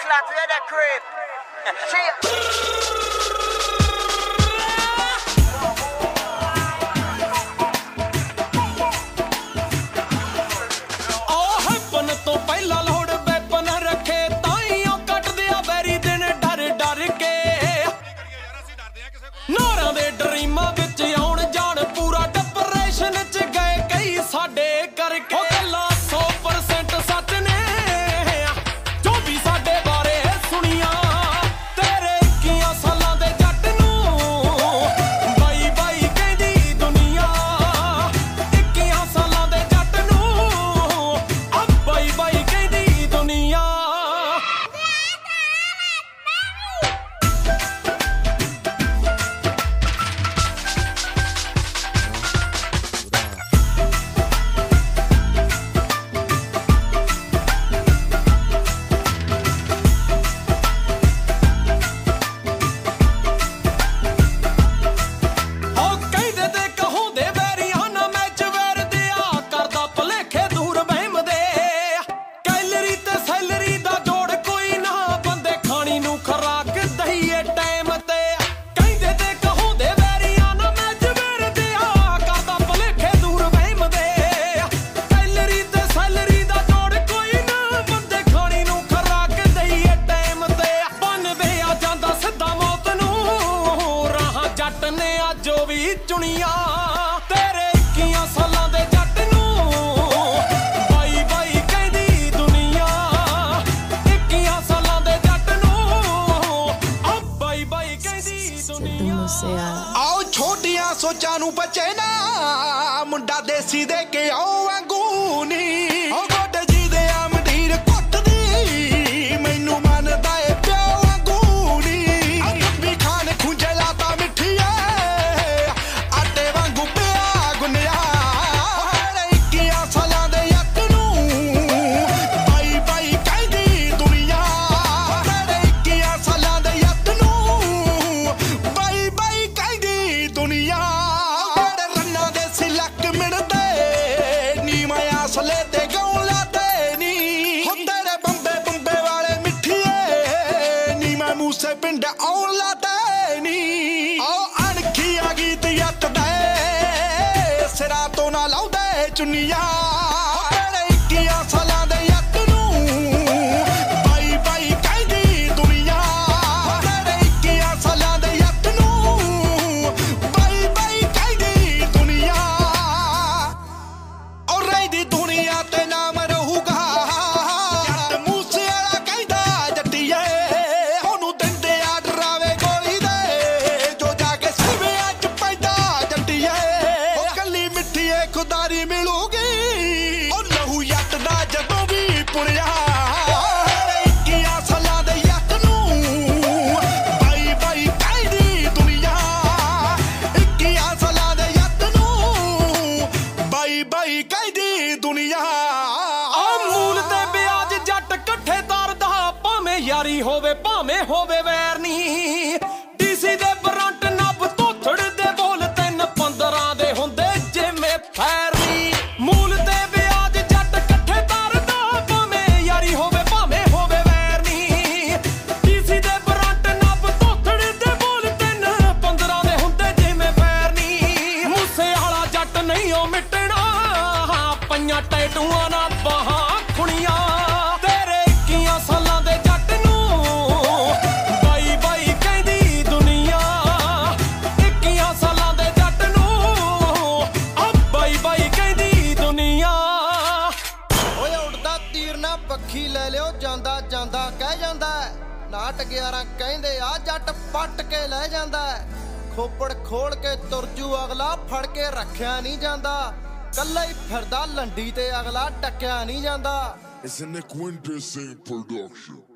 slap you in the crib. चुनिया तेरे 21 सालां दे जट नूं by by कहदी दुनिया 21 सालां दे जट नूं बाई बाई कहदी दुनिया आओ छोटियां सोचां नूं बचे ना मुंडा देसी दे के आओ वांगू नी ओ गोडे जी दे आ मंडीर कुੱਟदी मैनू मनदा ए प्यो वांगू नी कभी खान खुंजे लाता मिठी से पिंड आउण लाते नी आओ अणखी आ गई तियत दे सिरा तो ना लाउदे चुनिया तेरे 21 सालां दे यत नूं बाई बाई कहदी दुनिया तेरे 21 सालां दे यत नूं बाई बाई कहदी दुनिया और रही दुनिया ते नाम रहूगा खुदारी मिलूगी और लहू यत दा जदों भी पुणिया 21 सालां दे यत नूं बाई बाई कहदी दुनिया 21 सालां दे यत नूं बाई बाई कहदी दुनिया आ मूल ते ब्याज जट कट्ठे तरदा भावें यारी होवे भावें होवे वैर नहीं डीसी दे बरंट नब धोथड़ दे बोल 3-15 दे हुंदे जिवें फैर मूल ते ब्याज जट कट्ठे तरदा भावें यारी होवे भावें होवे वैर नहीं डीसी दे बरंट नब धोथड़ दे बोल 3-15 दे हुंदे जिवें फैर नहीं मूसे वाला जट नहीं ओ मिटना पईयां टैटूआं ना बाहां खुणियां तेरे 21 सालां दे जट नूं बाई बाई कहदी दुनिया 21 सालां दे जट नूं बाई बाई पखी ले लियो जांदा जांदा कह जांदा नाट 11 कहंदे आ जट पट के ले जांदा खोपड़ खोल के तुरजू अगला फड़ के रखिया नहीं जांदा कल्ला ही फिरदा लंडी ते अगला टक्या नहीं जांदा। It's an Quintessence production.